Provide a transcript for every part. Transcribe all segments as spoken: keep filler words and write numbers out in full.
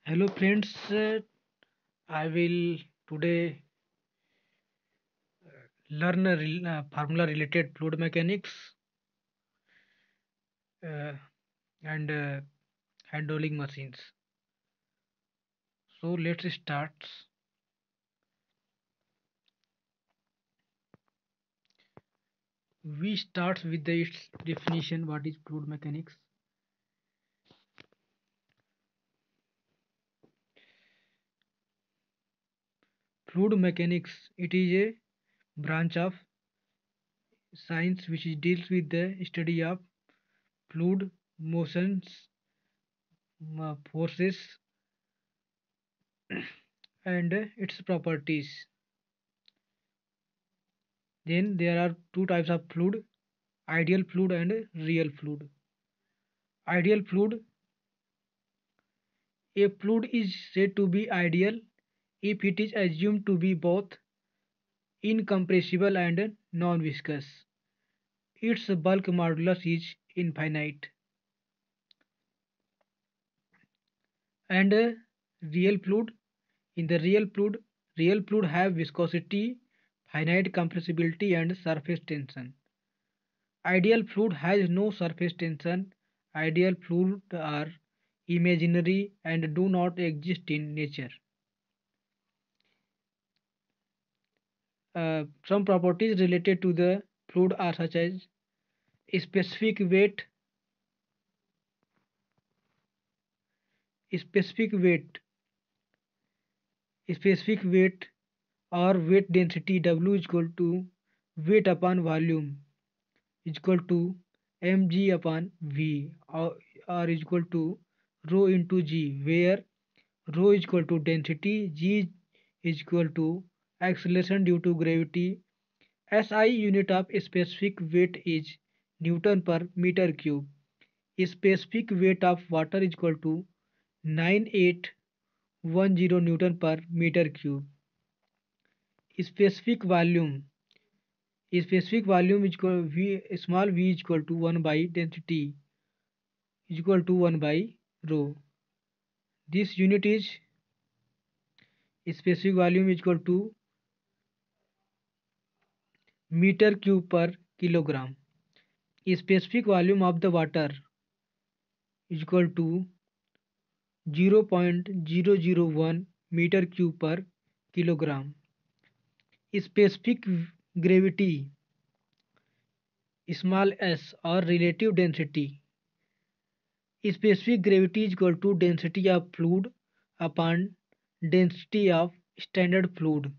Hello friends, uh, I will today learn a rel- uh, formula related fluid mechanics uh, and uh, hydraulic machines. So let's start. We start with the its definition. What is fluid mechanics? Fluid mechanics. It is a branch of science which is deals with the study of fluid motions, uh, forces, and uh, its properties. Then there are two types of fluid: ideal fluid and real fluid. Ideal fluid. A fluid is said to be ideal if it is assumed to be both incompressible and non-viscous. Its bulk modulus is infinite. And a real fluid. In the real fluid, real fluid have viscosity, finite compressibility, and surface tension. Ideal fluid has no surface tension. Ideal fluid are imaginary and do not exist in nature. Uh, some properties related to the fluid are such as specific weight, specific weight, specific weight or weight density W is equal to weight upon volume is equal to mg upon V or, or is equal to rho into G, where rho is equal to density, G is equal to acceleration due to gravity. S I unit of specific weight is Newton per meter cube. Specific weight of water is equal to nine thousand eight hundred ten Newton per meter cube. Specific volume. Specific volume is equal v small v is equal to one by density is equal to one by rho. This unit is specific volume is equal to meter cube per kilogram. Specific volume of the water is equal to zero point zero zero one meter cube per kilogram. Specific gravity small s or relative density. Specific gravity is equal to density of fluid upon density of standard fluid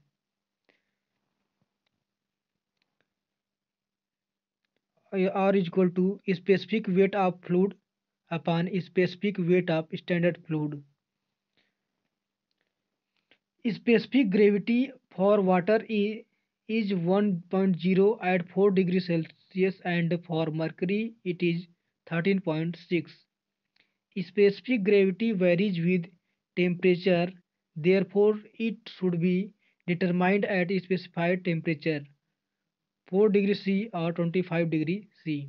uh, or is equal to specific weight of fluid upon specific weight of standard fluid. Specific gravity for water is, is one point zero at four degrees Celsius and for mercury it is thirteen point six. Specific gravity varies with temperature, therefore it should be determined at a specified temperature four degrees C or twenty-five degrees C.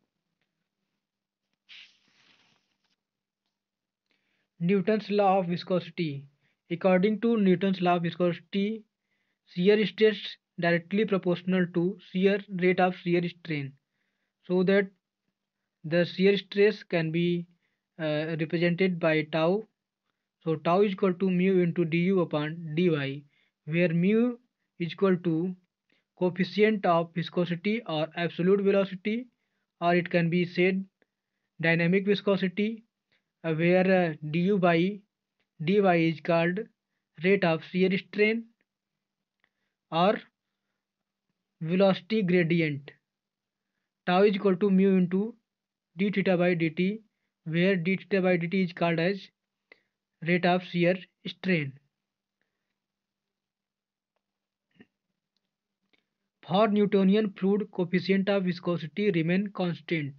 Newton's law of viscosity. According to Newton's law of viscosity, shear stress directly proportional to shear rate of shear strain, so that the shear stress can be uh, represented by tau. So tau is equal to mu into du upon dy, where mu is equal to coefficient of viscosity or absolute velocity, or it can be said dynamic viscosity, uh, where uh, du by dy is called rate of shear strain or velocity gradient. Tau is equal to mu into d theta by dt, where d theta by dt is called as rate of shear strain. For Newtonian fluid, coefficient of viscosity remain constant.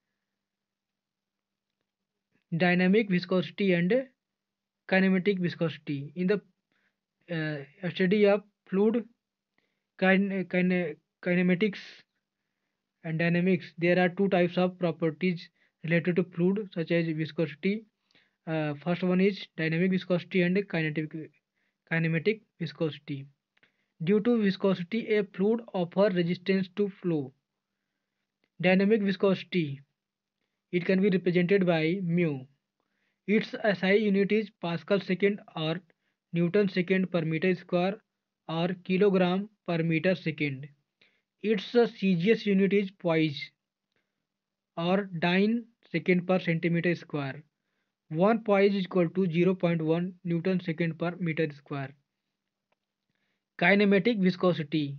Dynamic viscosity and kinematic viscosity. In the uh, study of fluid kin- kin- kinematics and dynamics, there are two types of properties related to fluid, such as viscosity. Uh, first one is dynamic viscosity and kinetic kinematic viscosity. Due to viscosity, a fluid offers resistance to flow. Dynamic viscosity, it can be represented by mu. Its S I unit is Pascal second or Newton second per meter square or kilogram per meter second. Its C G S unit is poise or dyne second per centimeter square. one poise is equal to zero point one Newton second per meter square. Kinematic viscosity,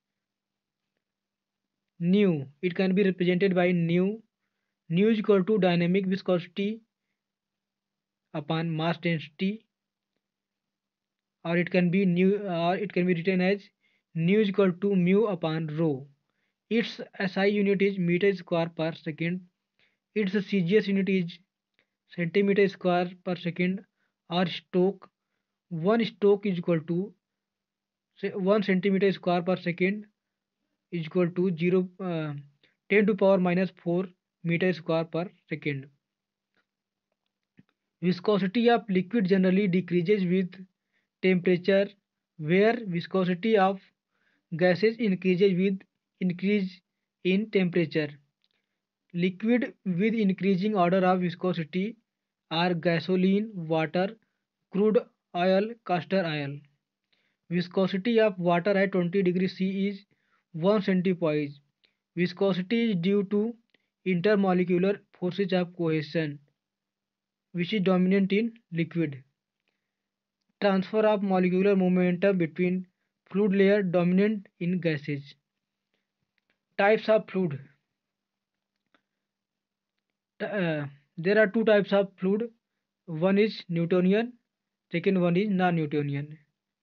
nu, it can be represented by nu. Nu is equal to dynamic viscosity upon mass density, or it can be nu, or it can be written as nu is equal to mu upon rho. Its S I unit is meter square per second. Its C G S unit is centimeter square per second or stoke. One stoke is equal to say one centimeter square per second is equal to zero uh, ten to power minus four meter square per second. Viscosity of liquid generally decreases with temperature, where viscosity of gases increases with increase in temperature. Liquid with increasing order of viscosity are gasoline, water, crude oil, castor oil. Viscosity of water at twenty degrees C is one centipoise. Viscosity is due to intermolecular forces of cohesion, which is dominant in liquid. Transfer of molecular momentum between fluid layer dominant in gases. Types of fluid. Uh, there are two types of fluid. One is Newtonian, second one is non-Newtonian.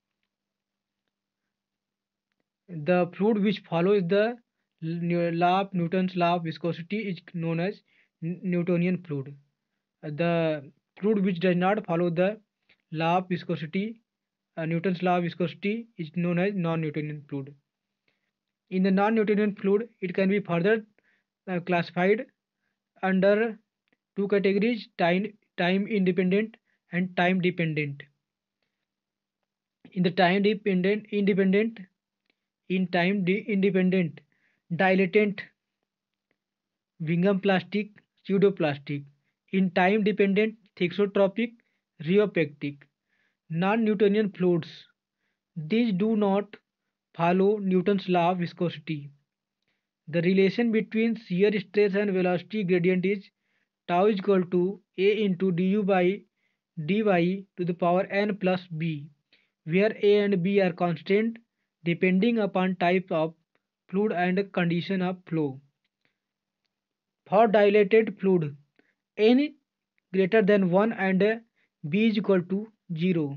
The fluid which follows the law of Newton's law of viscosity is known as Newtonian fluid. The fluid which does not follow the law of viscosity, uh, Newton's law of viscosity, is known as non-Newtonian fluid. In the non-Newtonian fluid, it can be further uh, classified under two categories: time time independent and time dependent. In the time dependent independent in time de- independent dilatant Bingham plastic pseudoplastic. In time dependent thixotropic rheopectic. Non-Newtonian fluids, these do not follow Newton's law of viscosity. The relation between shear stress and velocity gradient is tau is equal to A into du by dy to the power n plus b, where A and b are constant depending upon type of fluid and condition of flow. For dilated fluid, n greater than one and b is equal to zero.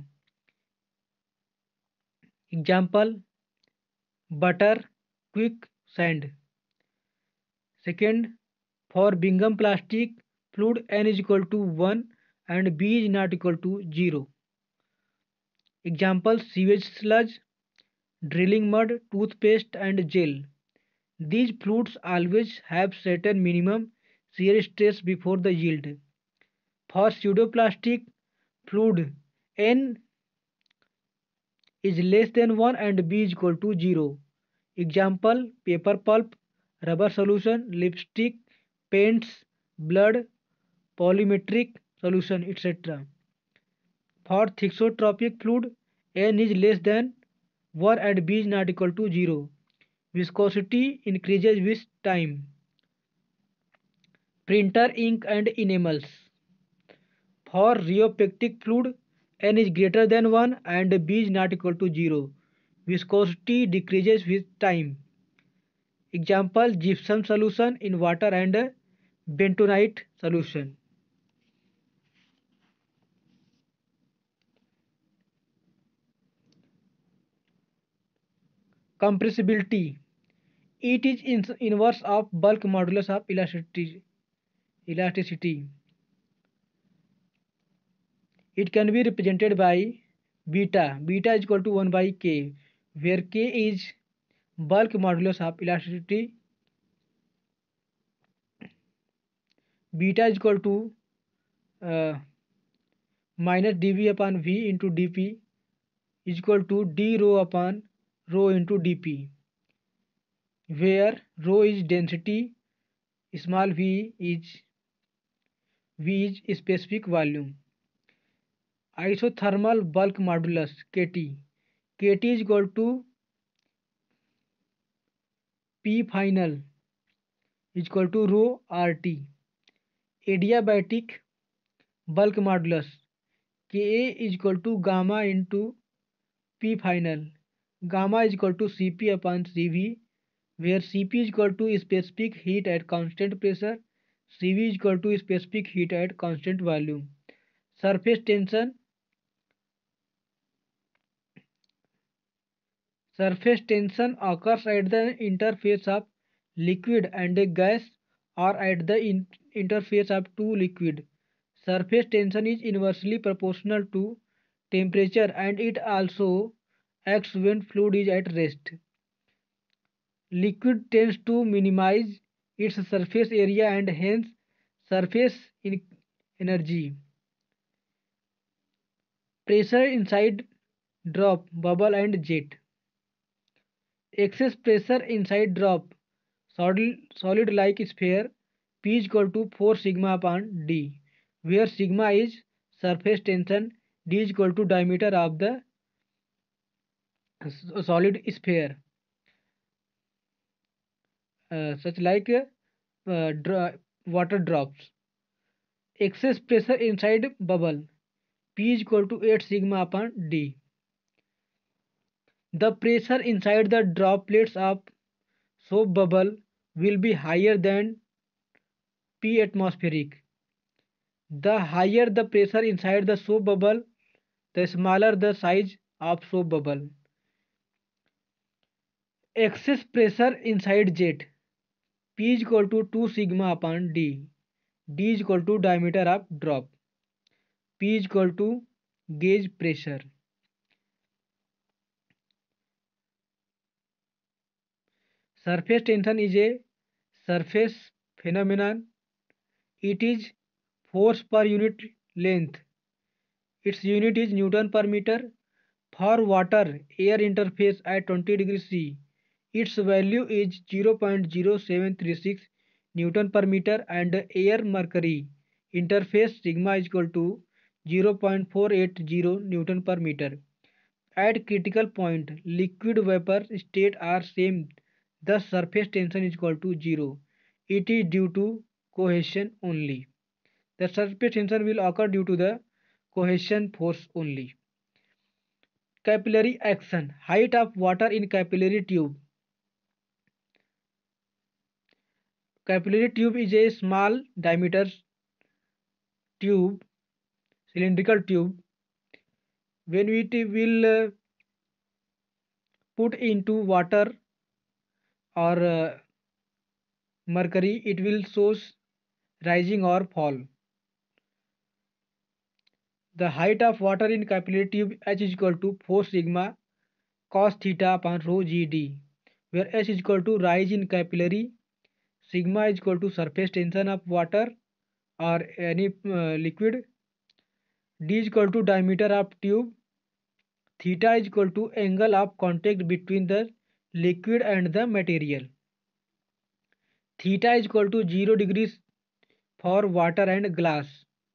Example: butter, quicksand. Second, for Bingham plastic fluid, n is equal to one and b is not equal to zero. Example: sewage sludge, drilling mud, toothpaste and gel. These fluids always have certain minimum shear stress before the yield. For pseudoplastic fluid, n is less than one and b is equal to zero. Example: paper pulp, rubber solution, lipstick, paints, blood, polymetric solution, et cetera. For thixotropic fluid, n is less than one and b is not equal to zero. Viscosity increases with time. Printer ink and enamels. For rheopectic fluid, n is greater than one and b is not equal to zero. Viscosity decreases with time. Example: gypsum solution in water and bentonite solution. Compressibility. It is in inverse of bulk modulus of elasticity. elasticity. It can be represented by beta. Beta is equal to one by k, where k is bulk modulus of elasticity. Beta is equal to uh, minus dv upon v into dp is equal to d rho upon rho into dp, where rho is density, small v is v is specific volume. Isothermal bulk modulus kt, kt is equal to p final is equal to rho rt. Adiabatic bulk modulus Ka is equal to gamma into P final. Gamma is equal to Cp upon Cv, where Cp is equal to specific heat at constant pressure, Cv is equal to specific heat at constant volume. Surface tension Surface tension occurs at the interface of liquid and a gas, or at the in interface of two liquids. Surface tension is inversely proportional to temperature, and it also acts when fluid is at rest. Liquid tends to minimize its surface area and hence surface energy. Pressure inside drop, bubble and jet. Excess pressure inside drop solid, solid like sphere, P is equal to four sigma upon D, where sigma is surface tension, D is equal to diameter of the solid sphere, uh, such like uh, dro water drops. Excess pressure inside bubble, P is equal to eight sigma upon D. The pressure inside the droplets of soap bubble will be higher than P atmospheric. The higher the pressure inside the soap bubble, the smaller the size of soap bubble. Excess pressure inside jet, P is equal to two sigma upon D. D is equal to diameter of drop. P is equal to gauge pressure. Surface tension is a surface phenomenon. It is force per unit length. Its unit is Newton per meter. For water-air interface at twenty degrees C, its value is zero point zero seven three six Newton per meter, and air-mercury interface sigma is equal to zero point four eight zero Newton per meter. At critical point, liquid vapor state are same, thus surface tension is equal to zero. It is due to cohesion only. The surface tension will occur due to the cohesion force only. Capillary action. Height of water in capillary tube. Capillary tube is a small diameter tube, cylindrical tube. When we will uh, put into water or uh, mercury, it will shows rising or fall. The height of water in capillary tube H is equal to four sigma cos theta upon rho G D, where H is equal to rise in capillary, sigma is equal to surface tension of water or any uh, liquid, D is equal to diameter of tube, theta is equal to angle of contact between the liquid and the material. Theta is equal to zero degrees for water and glass.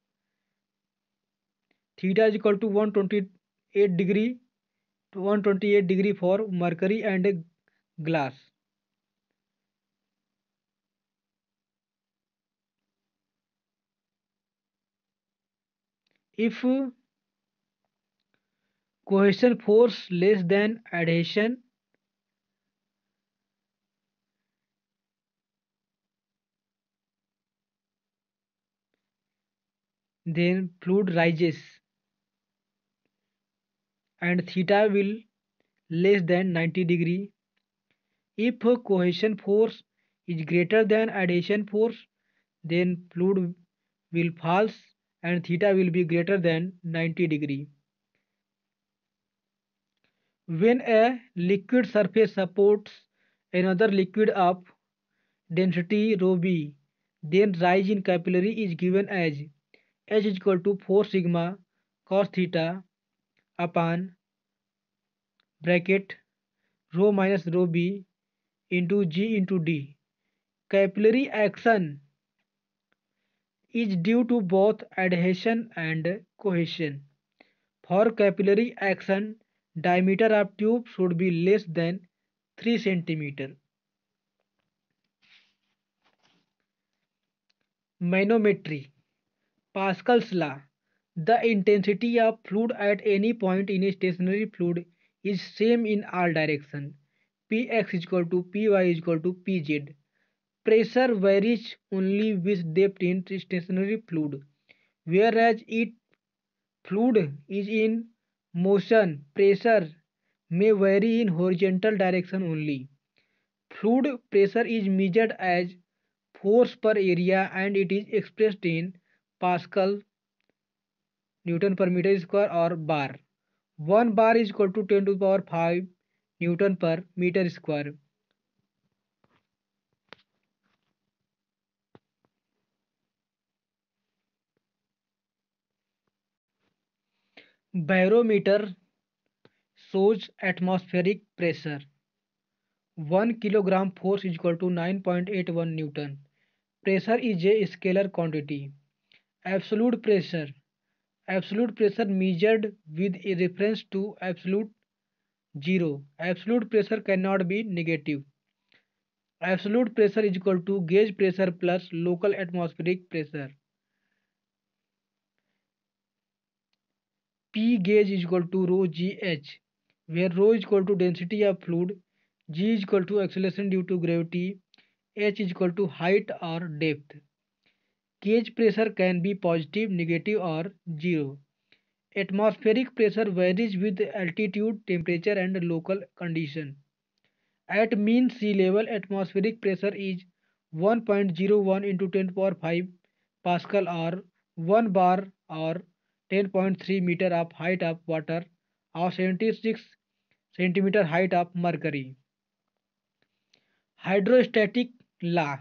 Theta is equal to one hundred twenty-eight degree to one hundred twenty-eight degree for mercury and glass. If cohesion force less than adhesion, then fluid rises and theta will less than ninety degree. If cohesion force is greater than adhesion force, then fluid will falls and theta will be greater than ninety degree. When a liquid surface supports another liquid of density rho b, then rise in capillary is given as H is equal to four sigma cos theta upon bracket rho minus rho b into g into d. Capillary action is due to both adhesion and cohesion. For capillary action, diameter of tube should be less than three centimeters. Manometry. Pascal's law. The intensity of fluid at any point in a stationary fluid is same in all directions. Px is equal to Py is equal to Pz. Pressure varies only with depth in stationary fluid, whereas it fluid is in motion. Pressure may vary in horizontal direction only. Fluid pressure is measured as force per area and it is expressed in Pascal, Newton per meter square or bar. one bar is equal to ten to the power five Newton per meter square. Barometer shows atmospheric pressure. one kilogram force is equal to nine point eight one Newton. Pressure is a scalar quantity. Absolute pressure. Absolute pressure measured with a reference to absolute zero. Absolute pressure cannot be negative. Absolute pressure is equal to gauge pressure plus local atmospheric pressure. P gauge is equal to rho gh, where rho is equal to density of fluid, g is equal to acceleration due to gravity, h is equal to height or depth. Gauge pressure can be positive, negative or zero. Atmospheric pressure varies with altitude, temperature and local condition. At mean sea level, atmospheric pressure is one point zero one into ten to the power five Pascal or one bar or ten point three meter of height of water or seventy-six centimeter height of mercury. Hydrostatic law.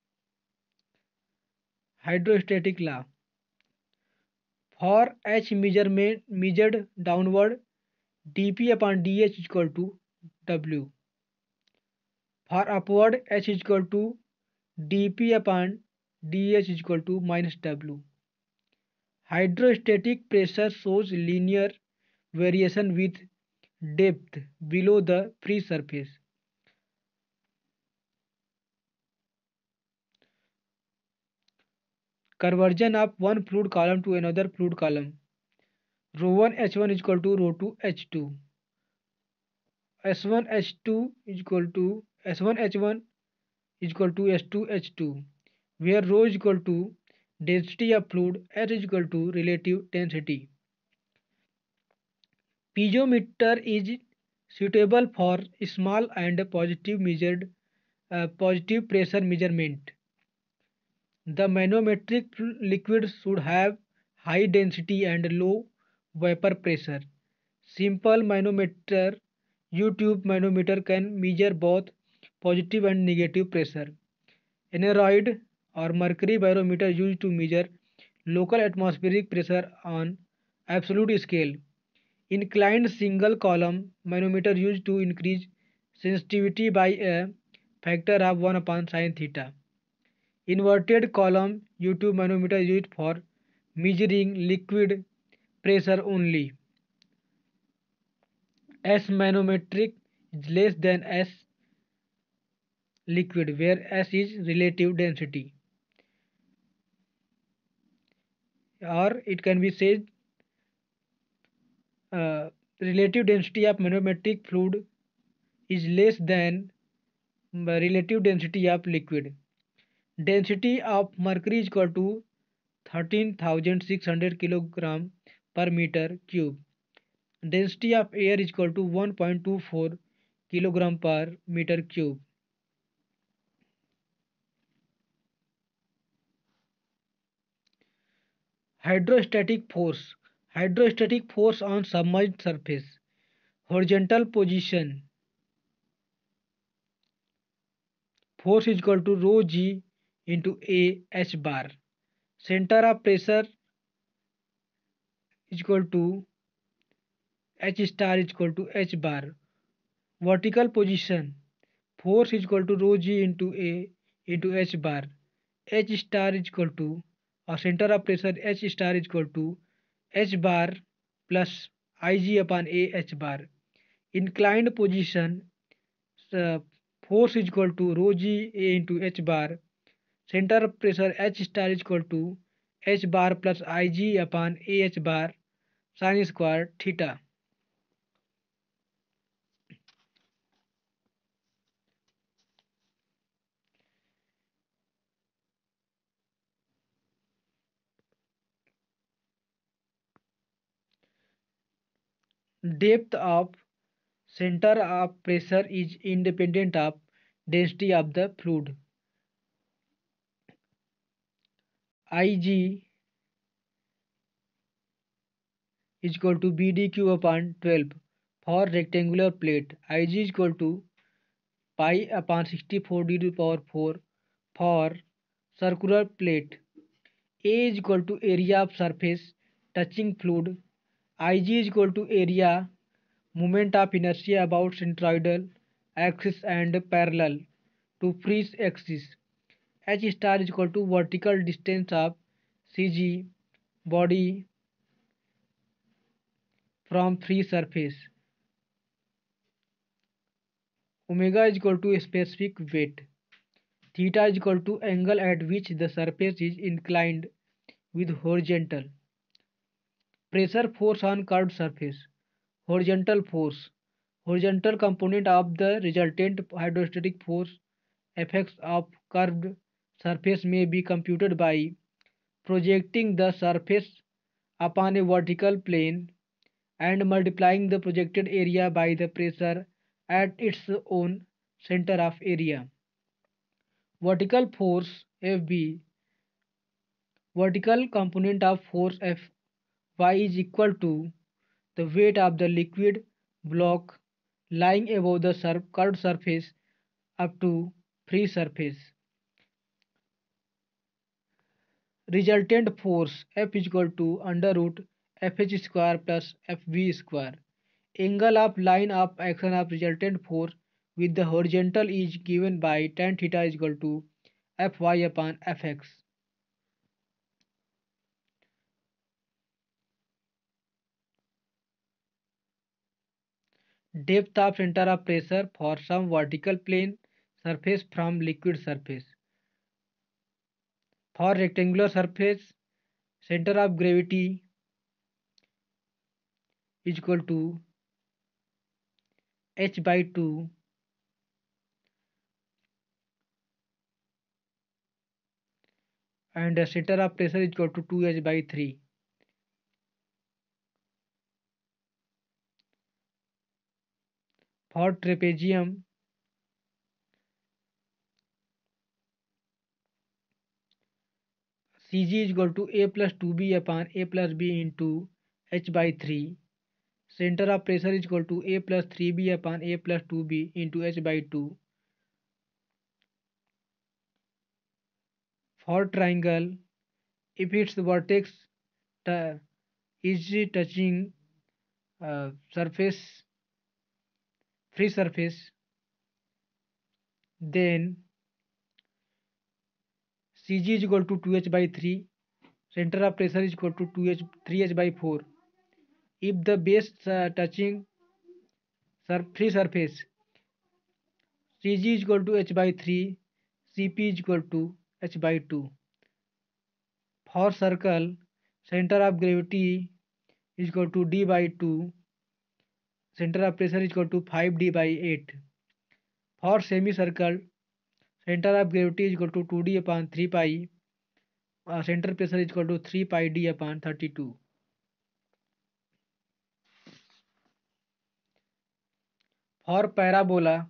Hydrostatic law. For H measurement measured downward, dP upon dH is equal to W. For upward, H is equal to dP upon dH is equal to minus W. Hydrostatic pressure shows linear variation with depth below the free surface. Conversion of one fluid column to another fluid column. Rho one H one is equal to rho two H two. S one H two is equal to S one H one is equal to S two H two, where rho is equal to density of fluid, H is equal to relative density. Piezometer is suitable for small and positive measured uh, positive pressure measurement. The manometric liquid should have high density and low vapor pressure. Simple manometer U-tube manometer can measure both positive and negative pressure. Aneroid or mercury barometer used to measure local atmospheric pressure on absolute scale. Inclined single column manometer used to increase sensitivity by a factor of one upon sin theta. Inverted column U-tube manometer used for measuring liquid pressure only. S manometric is less than S liquid, where S is relative density. Or it can be said uh, relative density of manometric fluid is less than relative density of liquid. Density of mercury is equal to thirteen thousand six hundred kilogram per meter cube. Density of air is equal to one point two four kilogram per meter cube. Hydrostatic force. Hydrostatic force on submerged surface. Horizontal position. Force is equal to rho g into A H bar. Center of pressure is equal to H star is equal to H bar. Vertical position, force is equal to rho g into A into H bar. H star is equal to, or center of pressure H star is equal to H bar plus Ig upon A H bar. Inclined position, uh, force is equal to rho g A into H bar. Center of pressure H star is equal to H bar plus Ig upon A H bar sin square theta. Depth of center of pressure is independent of density of the fluid. Ig is equal to B D Q upon twelve for rectangular plate. Ig is equal to pi upon sixty-four d to the power four for circular plate. A is equal to area of surface touching fluid. Ig is equal to area moment of inertia about centroidal axis and parallel to free axis. H star is equal to vertical distance of C G body from free surface. Omega is equal to specific weight. Theta is equal to angle at which the surface is inclined with horizontal. Pressure force on curved surface. Horizontal force. Horizontal component of the resultant hydrostatic force effects of curved surface may be computed by projecting the surface upon a vertical plane and multiplying the projected area by the pressure at its own center of area. Vertical force F B, vertical component of force F Y is equal to the weight of the liquid block lying above the sur curved surface up to free surface. Resultant force F is equal to under root Fh square plus Fv square. Angle of line of action of resultant force with the horizontal is given by tan theta is equal to Fy upon Fx. Depth of center of pressure for some vertical plane surface from liquid surface. For rectangular surface, center of gravity is equal to h by two and the center of pressure is equal to two h by three. For trapezium, Cg is equal to a plus two b upon a plus b into h by three. Center of pressure is equal to a plus three b upon a plus two b into h by two. For triangle, if its vertex is touching uh, surface, free surface, then Cg is equal to two h by three. Center of pressure is equal to two h three h by four. If the base uh, touching sur free surface, Cg is equal to h by three, Cp is equal to h by two. For circle, center of gravity is equal to d by two. Center of pressure is equal to five d by eight. For semicircle, center of gravity is equal to two d upon three pi. Uh, center pressure is equal to three pi d upon thirty-two. For parabola,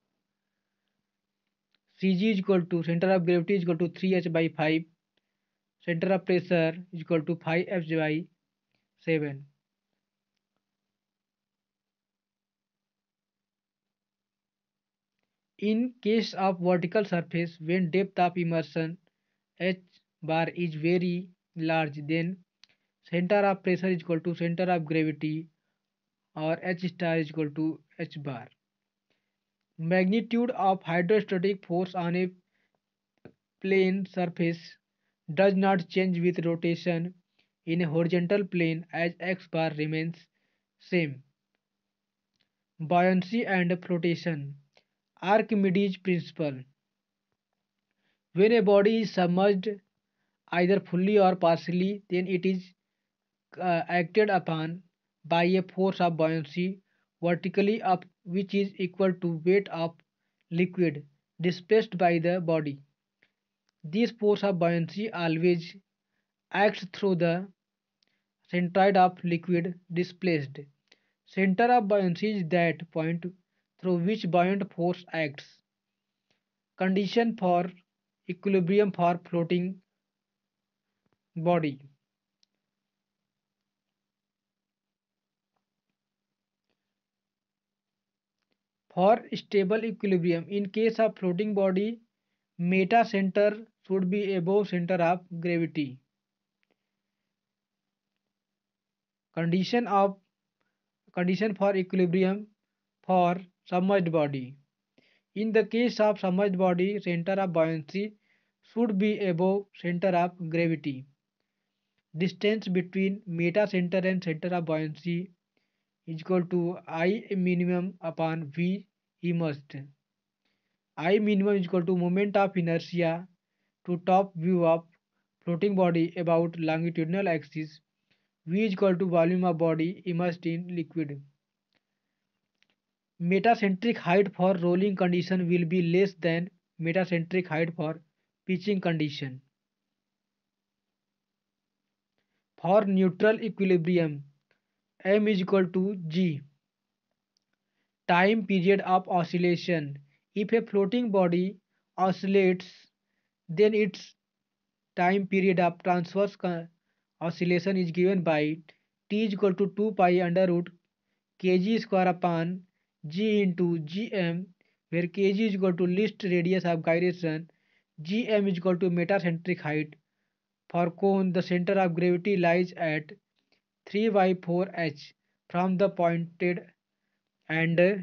Cg is equal to center of gravity is equal to three h by five. Center of pressure is equal to five f by seven. In case of vertical surface, when depth of immersion h bar is very large, then center of pressure is equal to center of gravity, or H star is equal to H bar. Magnitude of hydrostatic force on a plane surface does not change with rotation in a horizontal plane as x bar remains same. Buoyancy and flotation. Archimedes principle. When a body is submerged either fully or partially, then it is uh, acted upon by a force of buoyancy vertically up, which is equal to weight of liquid displaced by the body. This force of buoyancy always acts through the centroid of liquid displaced. Center of buoyancy is that point through which buoyant force acts. Condition for equilibrium for floating body. For stable equilibrium, in case of floating body, meta center should be above center of gravity. Condition of condition for equilibrium for submerged body. In the case of submerged body, center of buoyancy should be above center of gravity. Distance between meta center and center of buoyancy is equal to I minimum upon V immersed. I minimum is equal to moment of inertia to top view of floating body about longitudinal axis. V is equal to volume of body immersed in liquid. Metacentric height for rolling condition will be less than metacentric height for pitching condition. For neutral equilibrium, M is equal to G. Time period of oscillation. If a floating body oscillates, then its time period of transverse oscillation is given by T is equal to two pi under root kg square upon G into Gm, where kg is equal to least radius of gyration, Gm is equal to metacentric height. For cone, the center of gravity lies at three by four h from the pointed and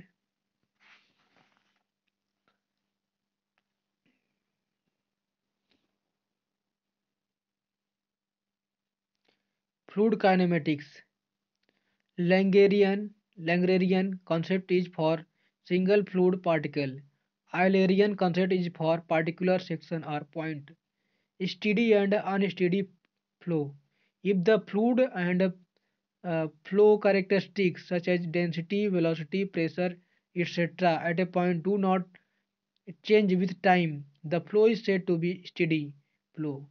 fluid kinematics. Langerian Langlerian concept is for single fluid particle. Eulerian concept is for particular section or point. Steady and unsteady flow. If the fluid and uh, flow characteristics such as density, velocity, pressure, et cetera at a point do not change with time, the flow is said to be steady flow.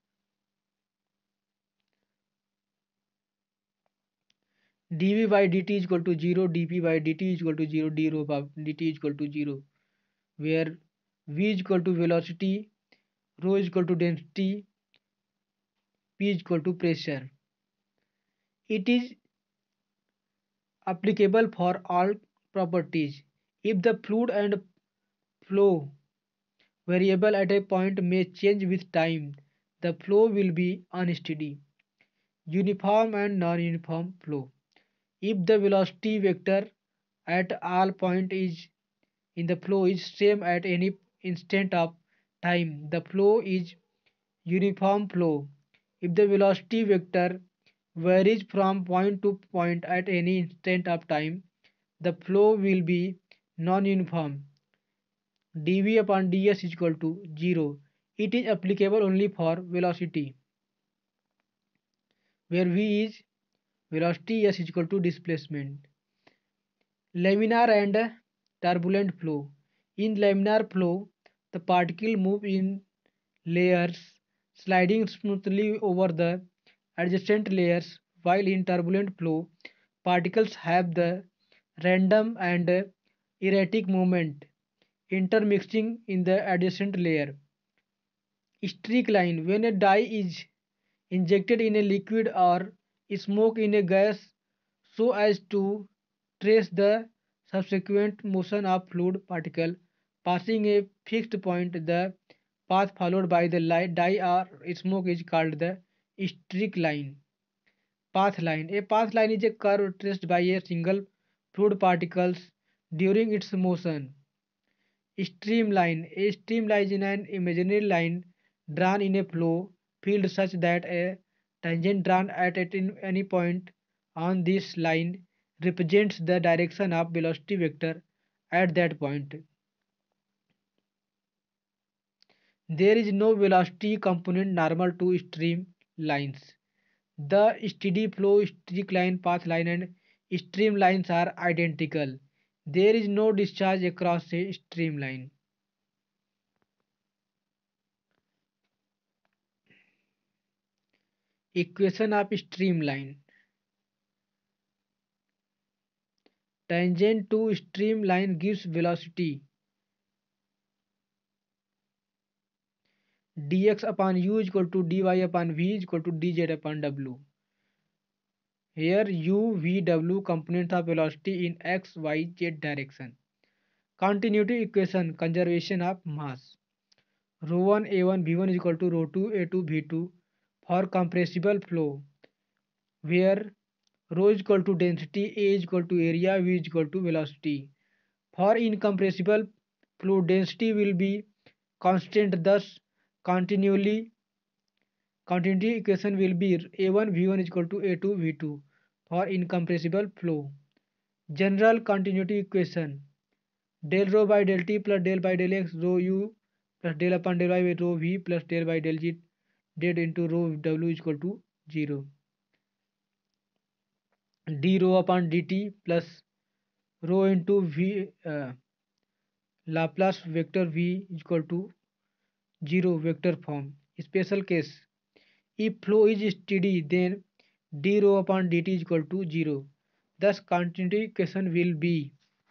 dv by dt is equal to zero, dp by dt is equal to zero, d rho by dt is equal to zero, where v is equal to velocity, rho is equal to density, p is equal to pressure. It is applicable for all properties. If the fluid and flow variable at a point may change with time, the flow will be unsteady. Uniform and non-uniform flow. If the velocity vector at all point is in the flow is same at any instant of time, the flow is uniform flow. If the velocity vector varies from point to point at any instant of time, the flow will be non-uniform. dv upon ds is equal to zero. It is applicable only for velocity, where v is velocity, s is equal to displacement. Laminar and turbulent flow. In laminar flow, the particles move in layers, sliding smoothly over the adjacent layers, while in turbulent flow, particles have the random and erratic movement, intermixing in the adjacent layer. Streak line. When a dye is injected in a liquid or smoke in a gas so as to trace the subsequent motion of fluid particle passing a fixed point, the path followed by the light dye or smoke is called the streak line. Path line. A path line is a curve traced by a single fluid particles during its motion. Streamline. A streamline is an imaginary line drawn in a flow field such that a tangent drawn at it in any point on this line represents the direction of velocity vector at that point. There is no velocity component normal to stream lines. The steady flow streakline, path line, and streamlines are identical. There is no discharge across a streamline. Equation of streamline. Tangent to streamline gives velocity dx upon u is equal to dy upon v is equal to dz upon w. Here u, v, w components of velocity in x, y, z direction. Continuity equation, conservation of mass. Rho one a one v one is equal to rho two a two v two for compressible flow, where rho is equal to density, a is equal to area, v is equal to velocity. For incompressible flow, density will be constant, thus continually continuity equation will be a one v one is equal to a two v two for incompressible flow. General continuity equation, del rho by del t plus del by del x rho u plus del upon del y by rho v plus del by del z dead into rho w is equal to zero. D rho upon dt plus rho into v uh, Laplace vector v is equal to zero vector form. Special case, if flow is steady, then d rho upon dt is equal to zero. Thus continuity equation will be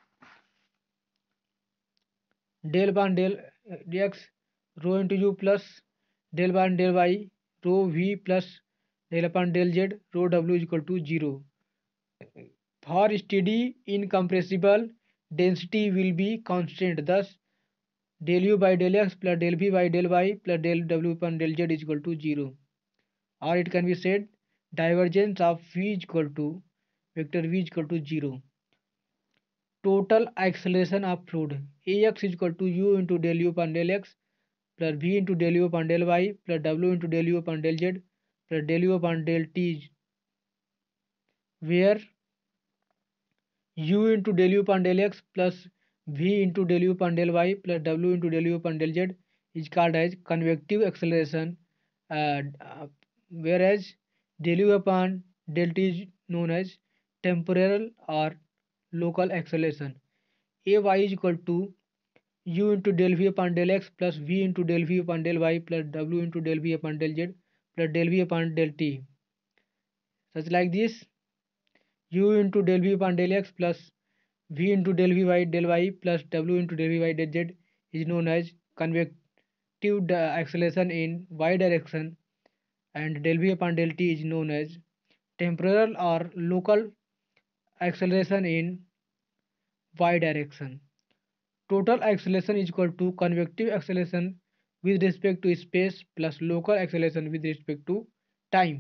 del by del dx rho into u plus del by del y rho v plus del upon del z rho w is equal to zero. For steady incompressible, density will be constant. Thus del u by del x plus del v by del y plus del w upon del z is equal to zero. Or it can be said divergence of v is equal to vector v is equal to zero. Total acceleration of fluid, ax is equal to u into del u upon del x plus v into del u upon del y plus w into del u upon del z plus del u upon del t, where u into del u upon del x plus v into del u upon del y plus w into del u upon del z is called as convective acceleration, uh, uh, whereas del u upon del t is known as temporal or local acceleration. Ay is equal to u into del v upon del x plus v into del v upon del y plus w into del v upon del z plus del v upon del t. Such like this, u into del v upon del x plus v into del v by del y plus w into del v by del z is known as convective acceleration in y direction, and del v upon del t is known as temporal or local acceleration in y direction. Total acceleration is equal to convective acceleration with respect to space plus local acceleration with respect to time.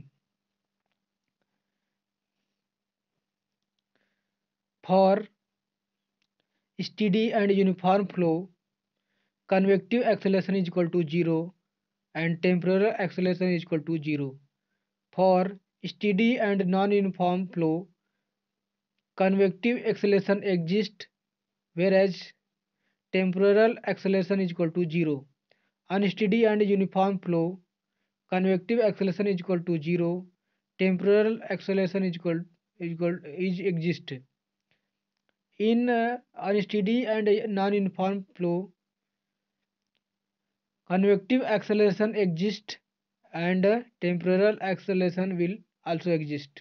For steady and uniform flow, convective acceleration is equal to zero and temporal acceleration is equal to zero. For steady and non-uniform flow, convective acceleration exists, whereas temporal acceleration is equal to zero. Unsteady and uniform flow, convective acceleration is equal to zero, temporal acceleration is equal is equal is exist. In uh, unsteady and non-uniform flow, convective acceleration exists and uh, temporal acceleration will also exist.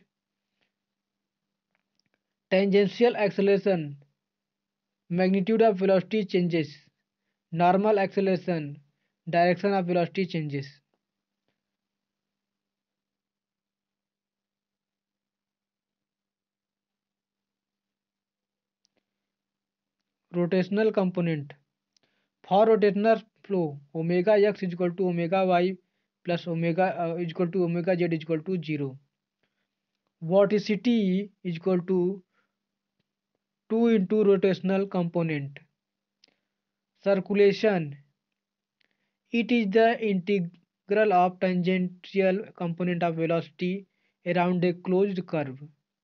Tangential acceleration, magnitude of velocity changes. Normal acceleration, direction of velocity changes. Rotational component. For rotational flow, omega x is equal to omega y plus omega uh, is equal to omega z is equal to zero. Vorticity is equal to two into rotational component. Circulation, it is the integral of tangential component of velocity around a closed curve.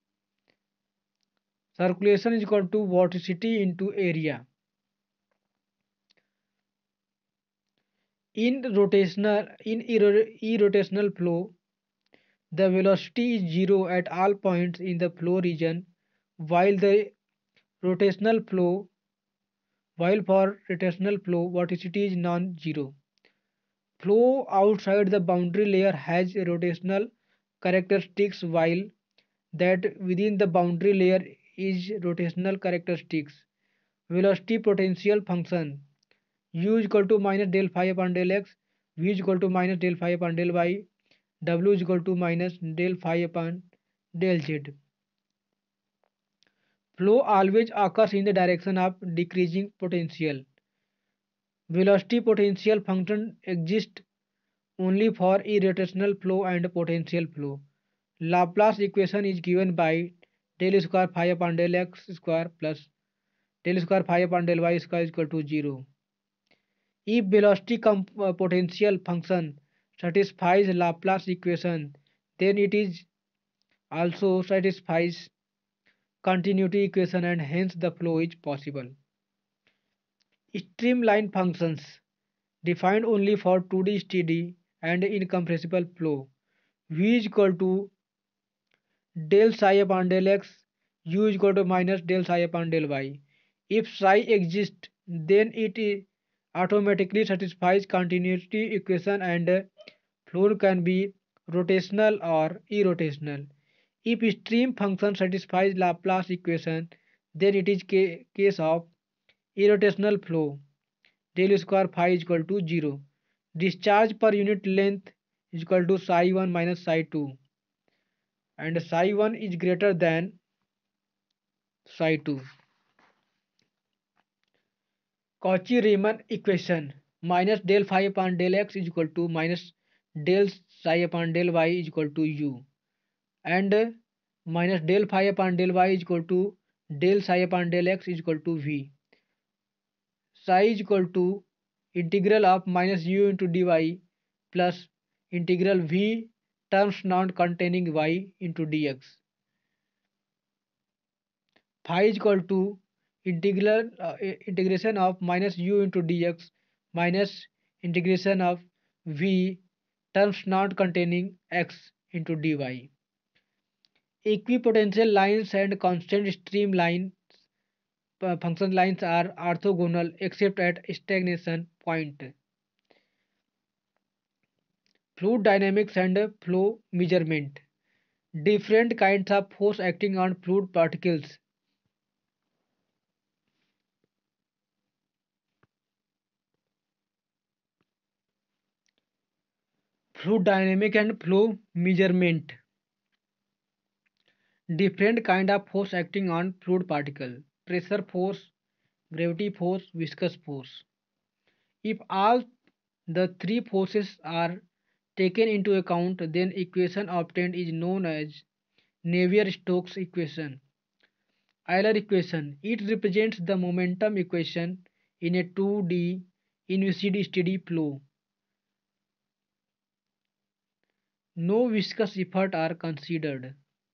Circulation is equal to vorticity into area. In rotational in irrotational flow, the velocity is zero at all points in the flow region, while the rotational flow while for rotational flow vorticity is non-zero. Flow outside the boundary layer has rotational characteristics while that within the boundary layer is rotational characteristics. Velocity potential function u is equal to minus del phi upon del x, v is equal to minus del phi upon del y, w is equal to minus del phi upon del z. Flow always occurs in the direction of decreasing potential. Velocity potential function exists only for irrotational flow and potential flow. Laplace equation is given by del square phi upon del x square plus del square phi upon del y square is equal to zero. If velocity uh, potential function satisfies Laplace equation, then it is also satisfies continuity equation and hence the flow is possible. Streamline functions defined only for two D steady and incompressible flow. V is equal to del psi upon del x, u is equal to minus del psi upon del y. If psi exists, then it automatically satisfies continuity equation and flow can be rotational or irrotational. If stream function satisfies Laplace equation, then it is ca case of irrotational flow. Del square phi is equal to zero. Discharge per unit length is equal to psi one minus psi two, and psi one is greater than psi two. Cauchy-Riemann equation minus del phi upon del x is equal to minus del psi upon del y is equal to u, and minus del phi upon del y is equal to del psi upon del x is equal to v. Psi is equal to integral of minus u into dy plus integral v terms not containing y into dx. Phi is equal to integral uh, integration of minus u into dx minus integration of v terms not containing x into dy. Equipotential lines and constant stream lines uh, function lines are orthogonal except at stagnation point. Fluid dynamics and flow measurement. Different kinds of force acting on fluid particles. Fluid dynamic and flow measurement. Different kind of force acting on fluid particle: pressure force, gravity force, viscous force. If all the three forces are taken into account, then equation obtained is known as Navier-Stokes equation. Euler equation. It represents the momentum equation in a two D inviscid steady flow. No viscous effort are considered.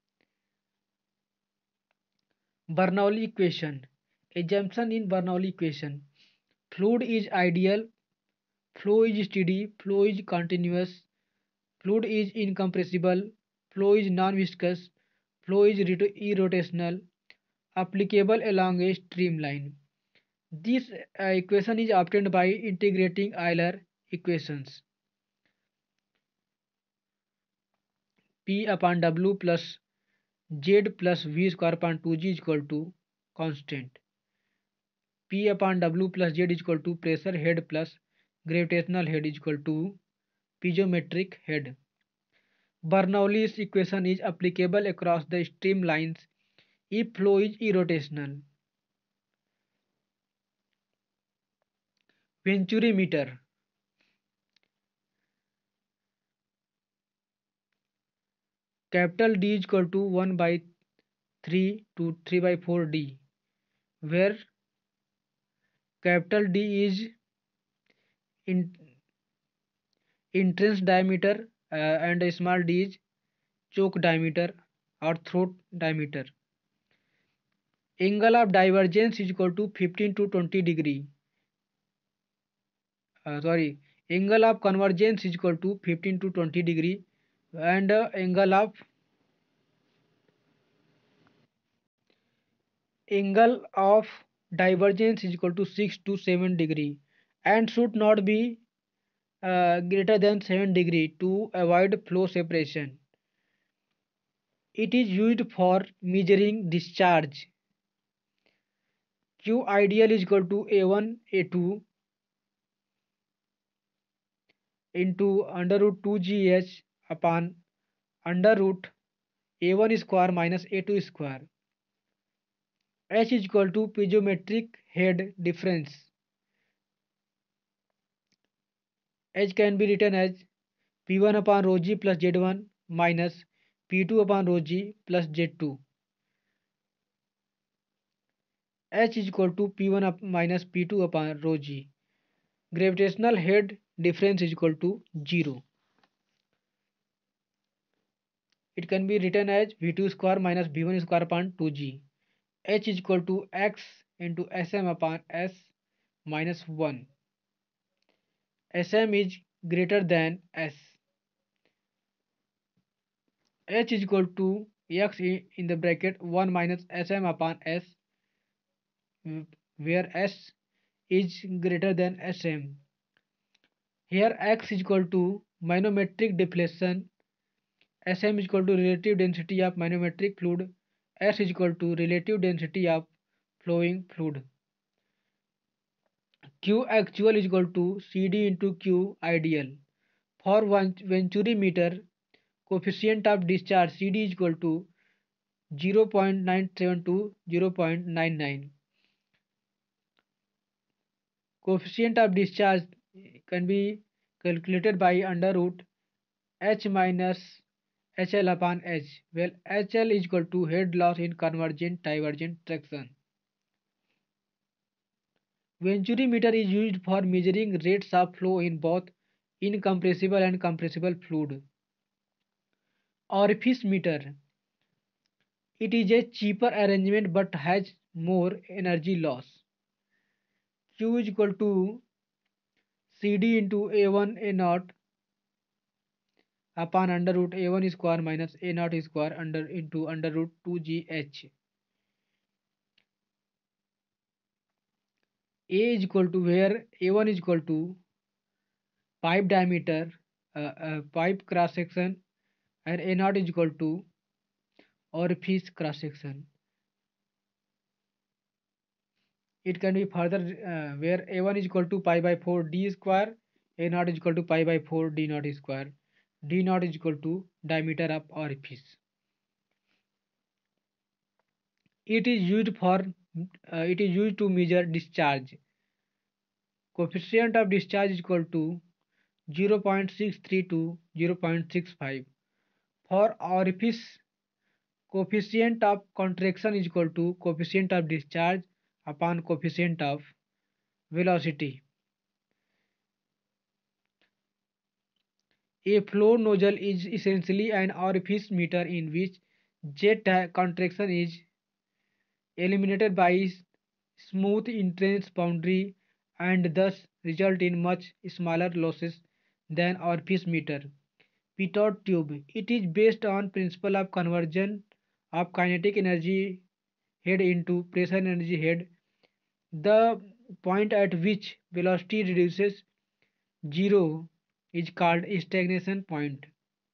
Bernoulli equation. Assumption in Bernoulli equation. Fluid is ideal, flow is steady, flow is continuous, fluid is incompressible, flow is non-viscous, flow is irrotational, applicable along a streamline. This uh, equation is obtained by integrating Euler equations. P upon W plus Z plus V square upon two G is equal to constant. P upon W plus Z is equal to pressure head plus gravitational head is equal to piezometric head. Bernoulli's equation is applicable across the streamlines if flow is irrotational. Venturi meter. capital D is equal to one by three to three by four D, where capital D is in entrance diameter uh, and a small d is choke diameter or throat diameter. Angle of divergence is equal to fifteen to twenty degree. Uh, sorry, angle of convergence is equal to fifteen to twenty degree, and uh, angle of angle of divergence is equal to six to seven degree and should not be uh, greater than seven degree to avoid flow separation. It is used for measuring discharge. Q ideal is equal to A one A two into under root two G H upon under root A one square minus A two square. H is equal to piezometric head difference. H can be written as P one upon rho g plus Z one minus P two upon rho g plus Z two. H is equal to P one up minus P two upon rho g. Gravitational head difference is equal to zero. It can be written as V two square minus V one square upon two g. H is equal to x into Sm upon S minus one. Sm is greater than S. H is equal to x in the bracket one minus Sm upon S, where S is greater than Sm. Here x is equal to manometric deflection, Sm is equal to relative density of manometric fluid, S is equal to relative density of flowing fluid. Q actual is equal to C D into Q ideal. For one Venturi meter, coefficient of discharge C D is equal to zero point nine seven to zero point nine nine. Coefficient of discharge can be calculated by under root H minus H L upon H, where H L is equal to head loss in convergent divergent traction. Venturi meter is used for measuring rates of flow in both incompressible and compressible fluid. Orifice meter. It is a cheaper arrangement but has more energy loss. Q is equal to C D into A one A naught upon under root A one square minus A naught square under into under root two G H. A is equal to where A one is equal to pipe diameter, uh, uh, pipe cross section, and A naught is equal to orifice cross section. It can be further uh, where A one is equal to pi by four D square, A naught is equal to pi by four D naught square, D naught is equal to diameter of orifice. It is used for uh, it is used to measure discharge. Coefficient of discharge is equal to zero point six three to zero point six five. For orifice, coefficient of contraction is equal to coefficient of discharge upon coefficient of velocity. A flow nozzle is essentially an orifice meter in which jet contraction is eliminated by smooth entrance boundary and thus result in much smaller losses than orifice meter. Pitot tube. It is based on principle of conversion of kinetic energy head into pressure energy head. The point at which velocity reduces zero is called stagnation point.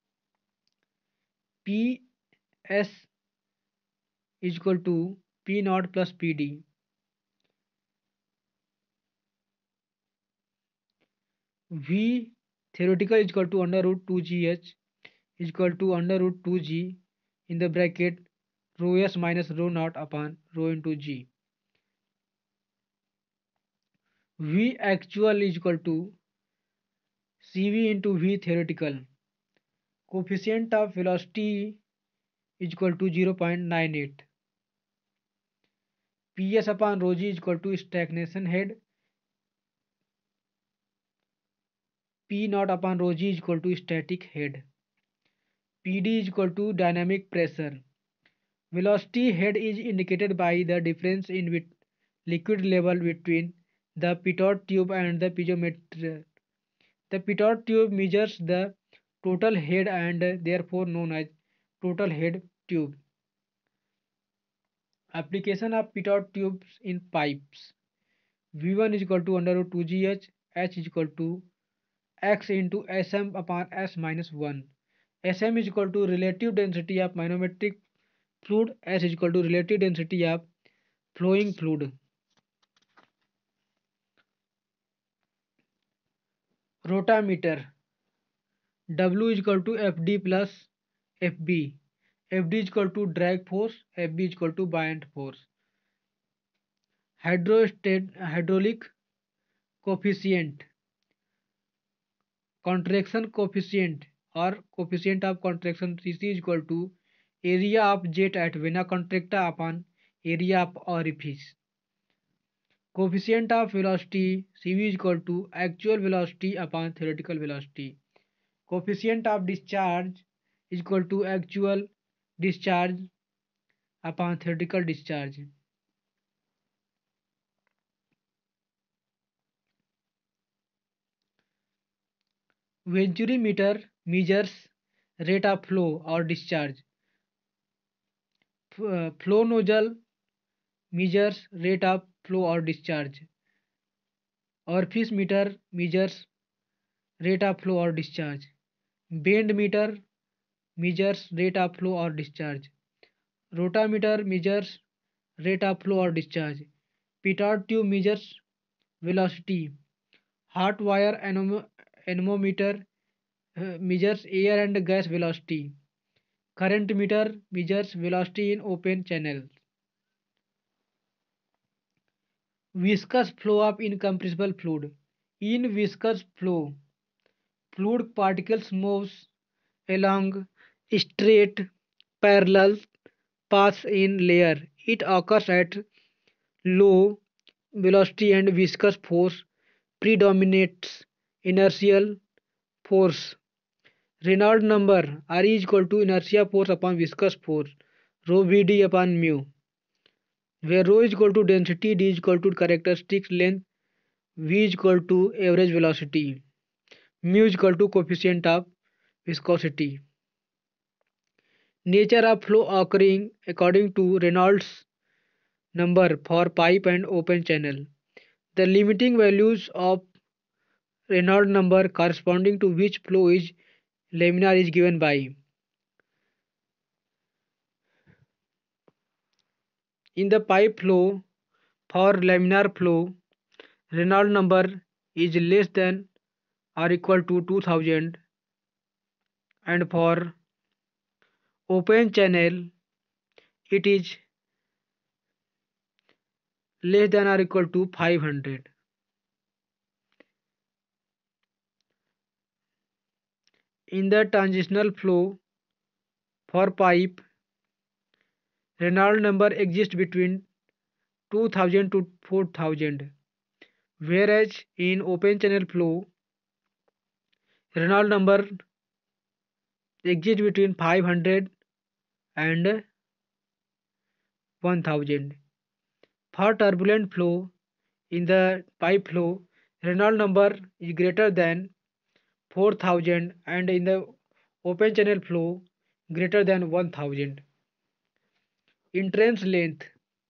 P S is equal to P naught plus P D. V theoretical is equal to under root two G H is equal to under root two G in the bracket rho S minus rho naught upon rho into G. V actual is equal to C V into V theoretical. Coefficient of velocity is equal to zero point nine eight. Ps upon rho g is equal to stagnation head. P naught upon rho g is equal to static head. Pd is equal to dynamic pressure. Velocity head is indicated by the difference in wit- liquid level between the pitot tube and the piezometer. The pitot tube measures the total head and therefore known as total head tube. Application of pitot tubes in pipes. V one is equal to under root two G H, H is equal to X into Sm upon S minus one. Sm is equal to relative density of manometric fluid, S is equal to relative density of flowing fluid. Rotameter. W is equal to Fd plus Fb. Fd is equal to drag force, Fb is equal to buoyant force. Hydrostat hydraulic coefficient. Contraction coefficient or coefficient of contraction C C is equal to area of jet at vena contracta upon area of orifice. Coefficient of velocity C V is equal to actual velocity upon theoretical velocity. Coefficient of discharge is equal to actual discharge upon theoretical discharge. Venturimeter measures rate of flow or discharge. F- uh, flow nozzle measures rate of flow or discharge. Orifice meter measures rate of flow or discharge. Bend meter measures rate of flow or discharge. Rotameter measures rate of flow or discharge. Pitot tube measures velocity. Hot wire anom- anemometer uh, measures air and gas velocity. Current meter measures velocity in open channels. Viscous flow of incompressible fluid. In viscous flow, fluid particles moves along straight parallel paths in layer. It occurs at low velocity and viscous force predominates inertial force. Reynolds number R is equal to inertia force upon viscous force rho V d upon mu, where rho is equal to density, d is equal to characteristic length, v is equal to average velocity, mu is equal to coefficient of viscosity. Nature of flow occurring according to Reynolds number for pipe and open channel. The limiting values of Reynolds number corresponding to which flow is laminar is given by. In the pipe flow, for laminar flow, Reynolds number is less than or equal to two thousand, and for open channel it is less than or equal to five hundred. In the transitional flow for pipe, Reynolds number exists between two thousand to four thousand, whereas in open channel flow, Reynolds number exists between five hundred and one thousand. For turbulent flow, in the pipe flow, Reynolds number is greater than four thousand, and in the open channel flow greater than one thousand. Entrance length.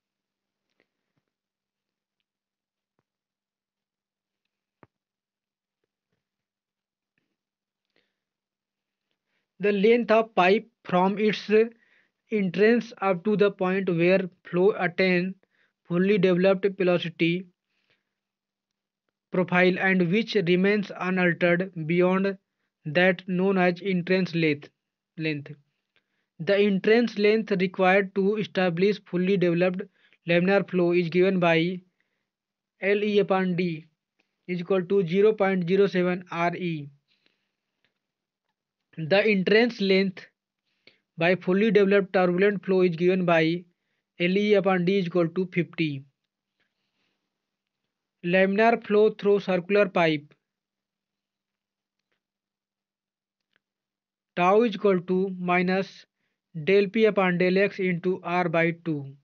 The length of pipe from its entrance up to the point where flow attains fully developed velocity profile and which remains unaltered beyond that known as entrance length. length. The entrance length required to establish fully developed laminar flow is given by L E upon D is equal to zero point zero seven R E. The entrance length by fully developed turbulent flow is given by L E upon D is equal to fifty. Laminar flow through circular pipe, tau is equal to minus del P upon del X into R by two.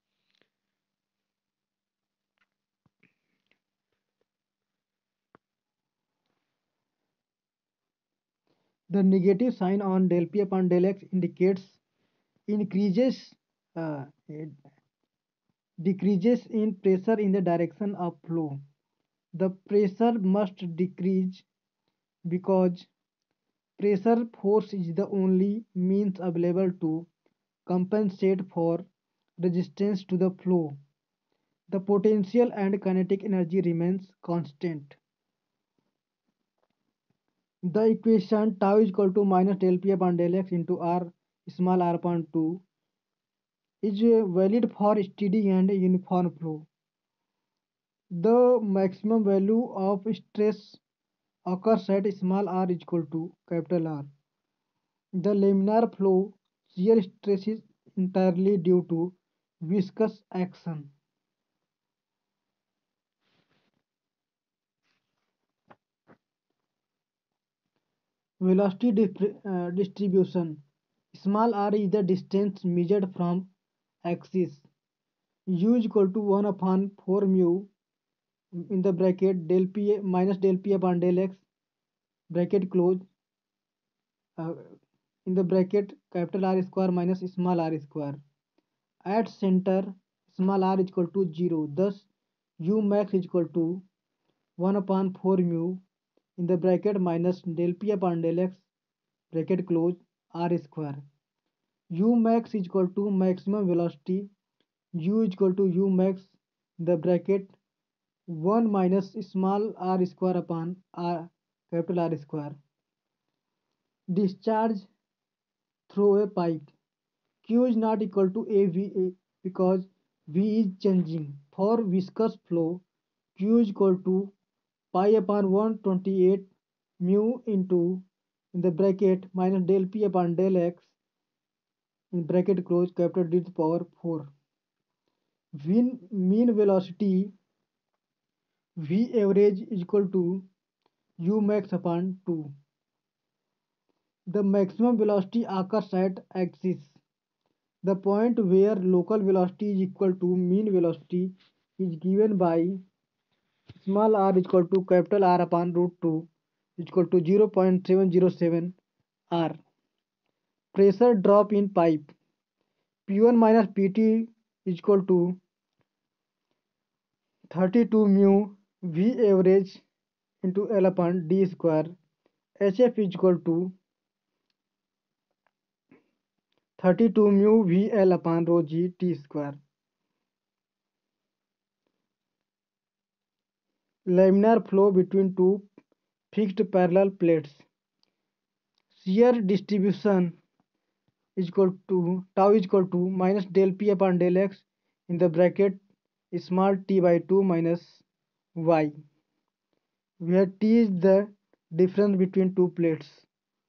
The negative sign on del P upon del X indicates increases uh, decreases in pressure in the direction of flow. The pressure must decrease because pressure force is the only means available to compensate for resistance to the flow. The potential and kinetic energy remains constant. The equation tau is equal to minus del P upon del X into R small r upon two is valid for steady and uniform flow. The maximum value of stress occurs at small r is equal to capital R. The laminar flow shear stress is entirely due to viscous action. Velocity uh, distribution. Small r is the distance measured from axis. U is equal to one upon four mu in the bracket del p minus del p upon del x bracket close uh, in the bracket capital R square minus small r square. At center small r is equal to zero. Thus U max is equal to one upon four mu in the bracket minus del p upon del x bracket close r square. U max is equal to maximum velocity. U is equal to U max in the bracket one minus small r square upon r capital R square. Discharge through a pipe. Q is not equal to A V A because V is changing. For viscous flow, Q is equal to pi upon one hundred twenty-eight mu into in the bracket minus del P upon del X in bracket close capital D to the power four. Mean, mean velocity V average is equal to U max upon two. The maximum velocity occurs at axis. The point where local velocity is equal to mean velocity is given by small r is equal to capital R upon root two is equal to zero point seven zero seven R. Pressure drop in pipe. P one minus Pt is equal to thirty-two mu V average into L upon D square. Hf is equal to thirty-two mu V L upon rho g T square. Laminar flow between two fixed parallel plates. Shear distribution is equal to tau is equal to minus del P upon del X in the bracket small t by two minus y, where t is the difference between two plates.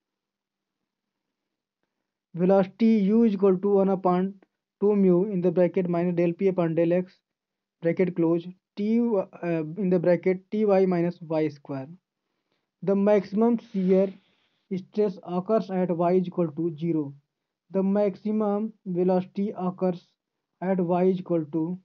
Velocity u is equal to one upon two mu in the bracket minus del P upon del X bracket close t uh, in the bracket ty minus y square. The maximum shear stress occurs at y is equal to zero. The maximum velocity occurs at y is equal to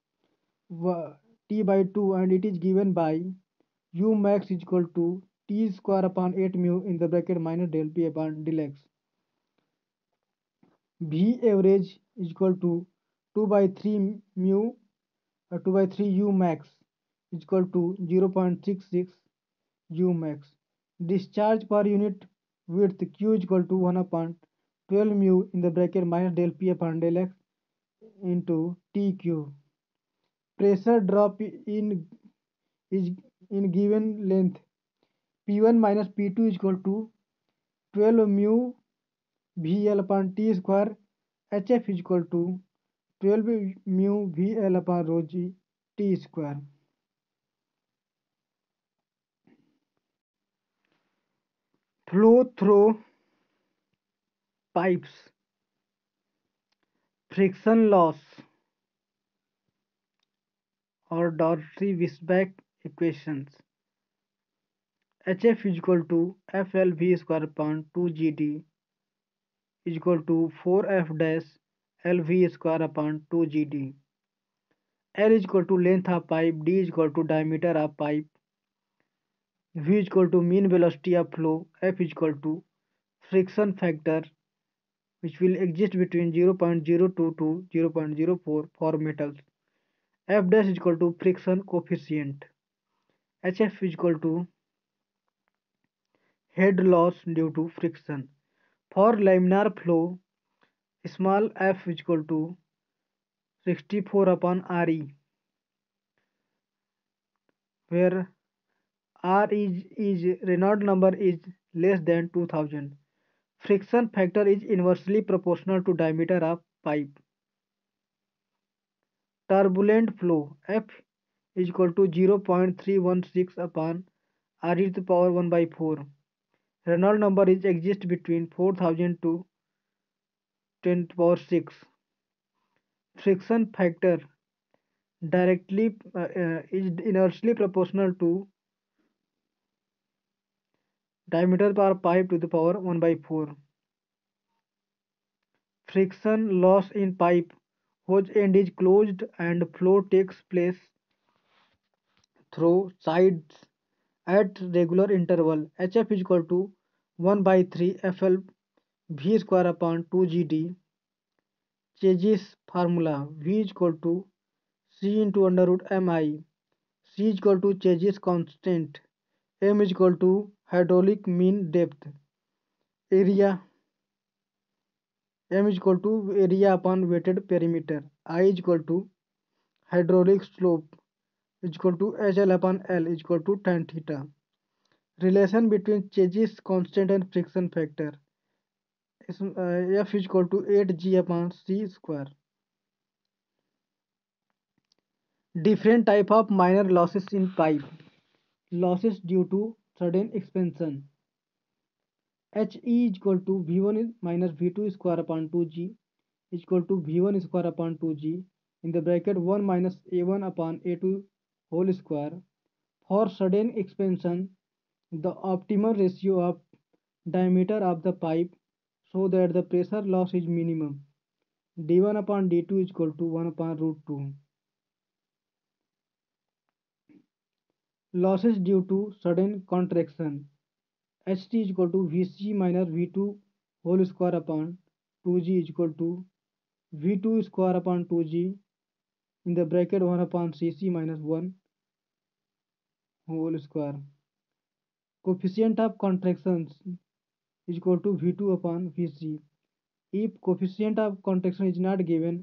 t by two and it is given by u max is equal to t square upon eight mu in the bracket minus del p upon del x. V average is equal to two by three mu uh, two by three u max is equal to zero point six six u max. Discharge per unit width q is equal to one upon twelve mu in the bracket minus del p upon del x into tq. Pressure drop in is in given length p one minus p two is equal to twelve mu vl upon t square. Hf is equal to twelve mu vl upon rho g t square. Flow through pipes. Friction loss or Dorsey-Weisbach equations. Hf is equal to F L V square upon two G D is equal to four F dash L V square upon two G D. L is equal to length of pipe, D is equal to diameter of pipe, V is equal to mean velocity of flow, F is equal to friction factor which will exist between zero point zero two to zero point zero four for metals. F dash is equal to friction coefficient. Hf is equal to head loss due to friction. For laminar flow, small f is equal to sixty-four upon Re, where R is, is Reynolds number is less than two thousand. Friction factor is inversely proportional to diameter of pipe. Turbulent flow F is equal to zero point three one six upon R e to the power one by four. Reynolds number is exists between four thousand to ten to the power six. Friction factor directly uh, uh, is inversely proportional to diameter per pipe to the power one by four. Friction loss in pipe whose end is closed and flow takes place through sides at regular interval. Hf is equal to one by three F L V square upon two G D. Chase's formula V is equal to C into under root Mi. C is equal to Chase's constant. M is equal to hydraulic mean depth. Area M is equal to area upon weighted perimeter. I is equal to hydraulic slope is equal to H L upon L is equal to tan theta. Relation between Chase's constant and friction factor is uh, F is equal to eight G upon C square. Different type of minor losses in pipe. Losses due to sudden expansion. He is equal to V one minus V two square upon two G is equal to V one square upon two G in the bracket one minus A one upon A two whole square. For sudden expansion, the optimal ratio of diameter of the pipe so that the pressure loss is minimum. d one upon d two is equal to one upon root two. Losses due to sudden contraction. Ht is equal to Vc minus V two whole square upon two G is equal to V two square upon two G in the bracket one upon Cc minus one whole square. Coefficient of contractions is equal to V two upon Vc. If coefficient of contraction is not given,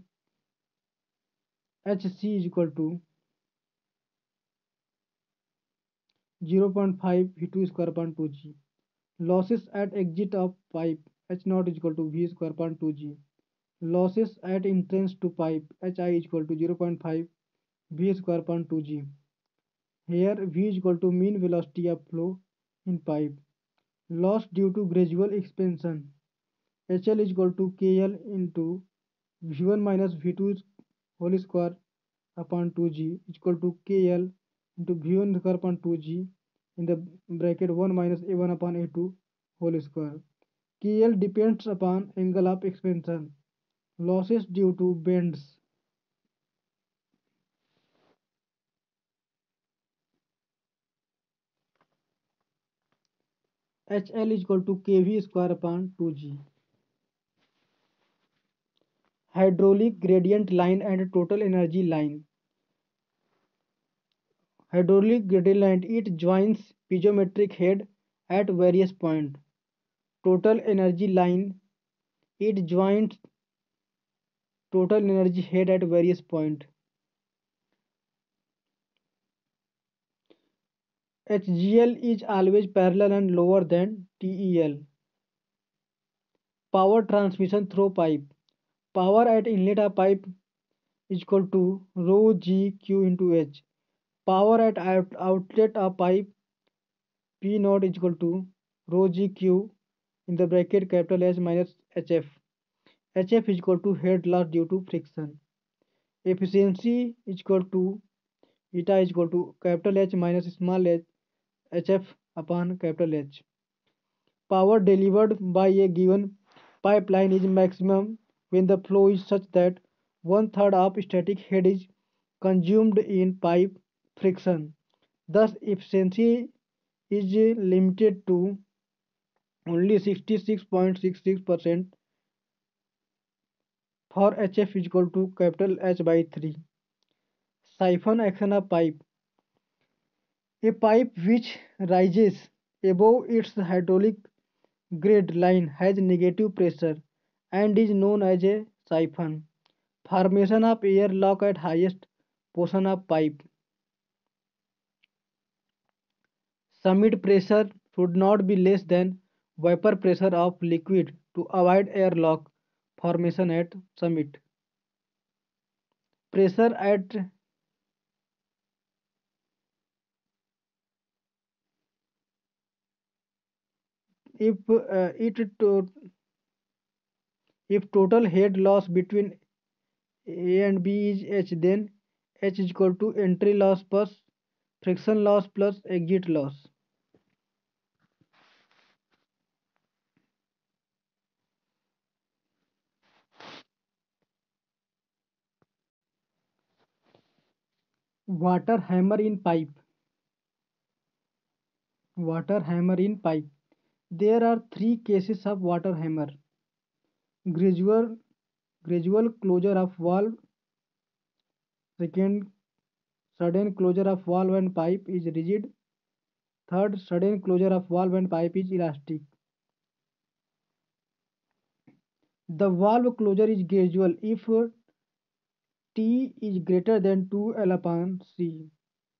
Hc is equal to zero point five V two square upon two G. Losses at exit of pipe H naught is equal to V square upon two G. Losses at entrance to pipe Hi is equal to zero point five V square upon two G. Here V is equal to mean velocity of flow in pipe. Loss due to gradual expansion Hl is equal to Kl into V one minus V two whole square upon two G is equal to Kl into V one square upon two G in the bracket one minus A one upon A two whole square. Kl depends upon angle of expansion. Losses due to bends. Hl is equal to Kv square upon two G. Hydraulic gradient line and total energy line. Hydraulic gradient line it joins piezometric head at various points. Total energy line it joins total energy head at various points. H G L is always parallel and lower than T E L. Power transmission through pipe. Power at inlet of pipe is equal to rho G Q into H. Power at out outlet of pipe P naught is equal to rho G Q in the bracket capital H minus H F. Hf is equal to head loss due to friction. Efficiency is equal to eta is equal to capital H minus small h hf upon capital H. Power delivered by a given pipeline is maximum when the flow is such that one third of static head is consumed in pipe friction. Thus, efficiency is limited to only sixty-six point six six percent for Hf is equal to capital H by three. Siphon action of pipe. A pipe which rises above its hydraulic grade line has negative pressure and is known as a siphon. Formation of air lock at highest portion of pipe. Summit pressure should not be less than vapor pressure of liquid to avoid air lock formation at summit. Pressure at if uh, it to, if total head loss between A and B is H, then H is equal to entry loss plus friction loss plus exit loss. Water hammer in pipe. Water hammer in pipe. There are three cases of water hammer. Gradual, gradual closure of valve. Second, sudden closure of valve and pipe is rigid. Third, sudden closure of valve and pipe is elastic. The valve closure is gradual if T is greater than two L upon C.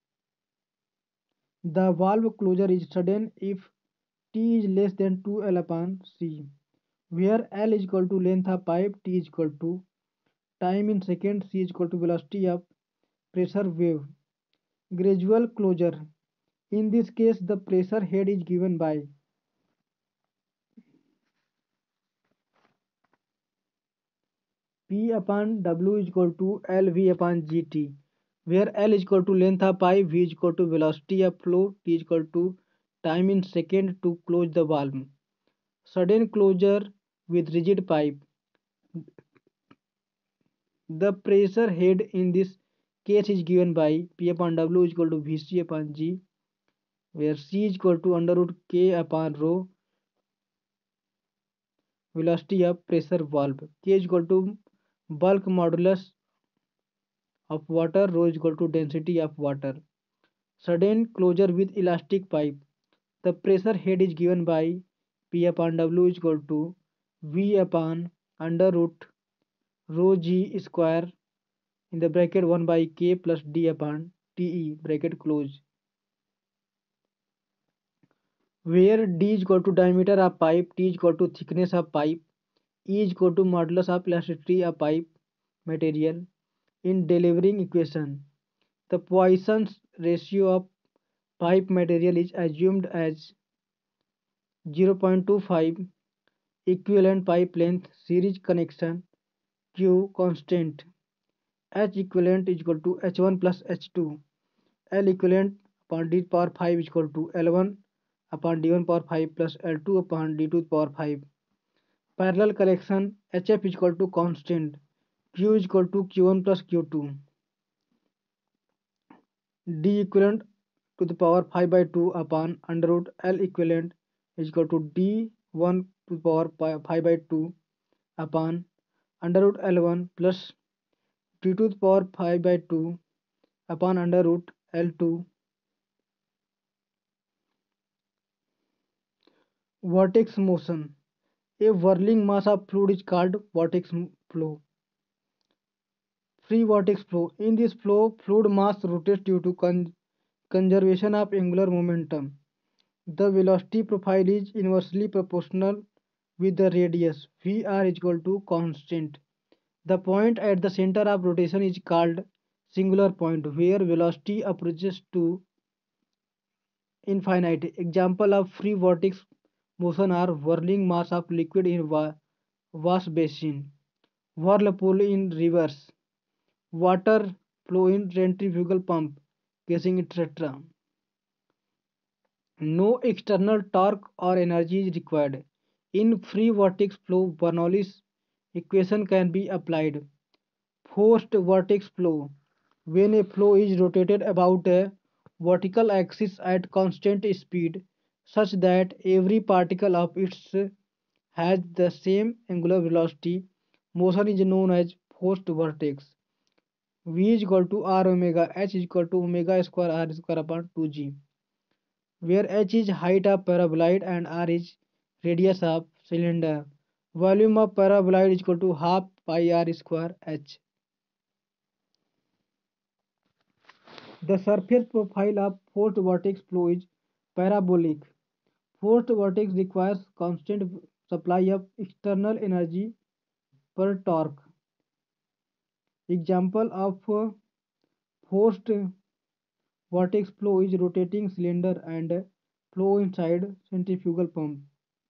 The valve closure is sudden if T is less than two L upon C, where L is equal to length of pipe, T is equal to time in seconds, C is equal to velocity of pressure wave. Gradual closure. In this case, the pressure head is given by P upon W is equal to L V upon G T, where L is equal to length of pipe, V is equal to velocity of flow, T is equal to time in second to close the valve. Sudden closure with rigid pipe. The pressure head in this case is given by P upon W is equal to V C upon G, where C is equal to under root K upon rho, velocity of pressure valve. K is equal to bulk modulus of water, rho is equal to density of water. Sudden closure with elastic pipe. The pressure head is given by P upon W is equal to V upon under root rho G square in the bracket one by K plus D upon Te bracket close, where D is equal to diameter of pipe, T is equal to thickness of pipe, E is equal to modulus of elasticity of pipe material. In delivering equation, the Poisson's ratio of pipe material is assumed as zero point two five, equivalent pipe length, series connection, Q constant, H equivalent is equal to H one plus H two, L equivalent upon D power five is equal to L one upon D one power five plus L two upon D two power five. Parallel connection, Hf is equal to constant, Q is equal to Q one plus Q two. D equivalent to the power five by two upon under root L equivalent is equal to D one to the power five by two upon under root L one plus D to the power five by two upon under root L two. Vortex motion. A whirling mass of fluid is called vortex flow. Free vortex flow. In this flow, fluid mass rotates due to con conservation of angular momentum. The velocity profile is inversely proportional with the radius. V r is equal to constant. The point at the center of rotation is called singular point, where velocity approaches to infinite. Example of free vortex motion are whirling mass of liquid in va vast basin. whirlpool in reverse, water flow in centrifugal pump, casing, et cetera. No external torque or energy is required. In free vortex flow, Bernoulli's equation can be applied. Forced vortex flow. When a flow is rotated about a vertical axis at constant speed, such that every particle of it has the same angular velocity, motion is known as forced vortex. V is equal to R omega, H is equal to omega square R square upon two G, where H is height of paraboloid and R is radius of cylinder. Volume of paraboloid is equal to half pi R square H. The surface profile of forced vortex flow is parabolic. Forced vortex requires constant supply of external energy per torque. Example of uh, forced vortex flow is rotating cylinder and flow inside centrifugal pump.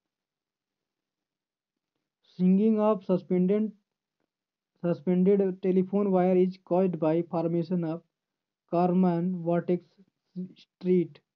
Stringing of suspended suspended telephone wire is caused by formation of Kármán vortex street.